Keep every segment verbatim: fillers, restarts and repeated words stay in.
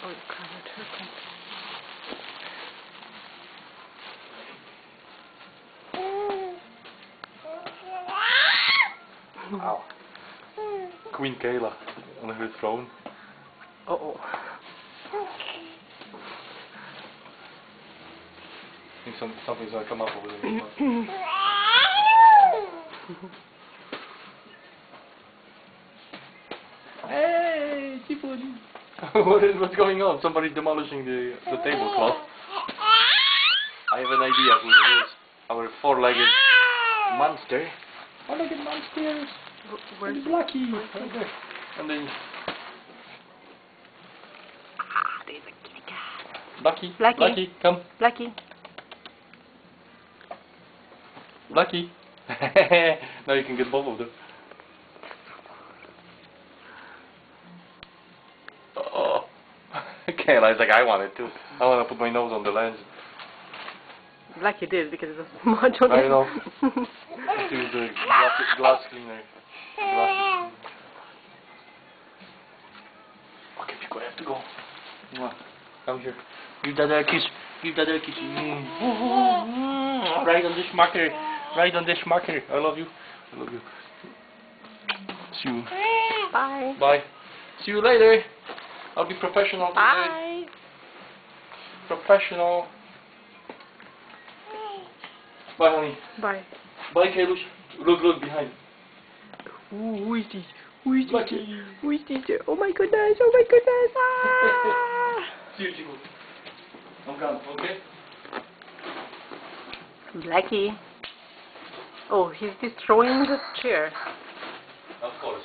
Oh, you covered her completely. Ow. Queen Kayla on her throne. Uh oh. I think some, something's gonna come up over there. Hey, Tiffany! What is what's going on? Somebody's demolishing the the tablecloth. I have an idea who it is. Our four-legged monster. Four-legged monsters. Where's Blackie? Right there. And then Ah, there's a kitty cat. Blackie. Blackie. Blackie, come. Blackie. Blackie. Now you can get both of them. Oh. Kayla is like, I want it too. I want to put my nose on the lens. Blackie did because it's a smudge on I it. know. Let's use the glass, glass cleaner. Glass. Okay, Pico, I have to go. Mwah. Come here. Give Dada a kiss. Give Dada a kiss. Mm. Right on this marker. Right on this marker. I love you. I love you. See you. Bye. Bye. See you later. I'll be professional today. Bye. Professional. Bye, honey. Bye. Bye, Kaylush. Look, look behind. Ooh, who is this? Who is this? Blackie. Who is this? Oh my goodness! Oh my goodness! Ah! See you, Chico. I'm gone, okay? Blackie. Oh, he's destroying the chair. Of course.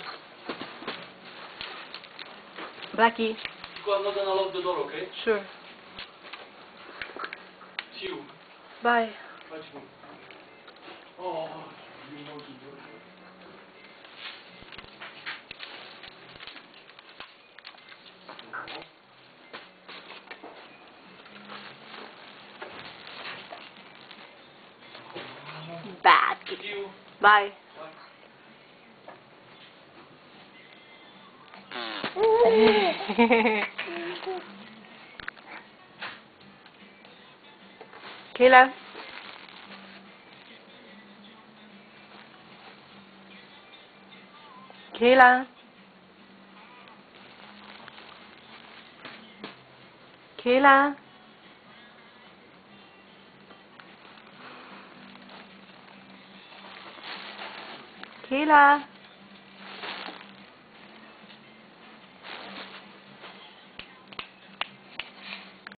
Blackie. Chico, I'm not gonna lock the door, okay? Sure. See you. Bye. Bye, Chico. Oh, you monkey. Bad See kitty. you. Bye. Kayla. Kayla. Kayla. Kayla.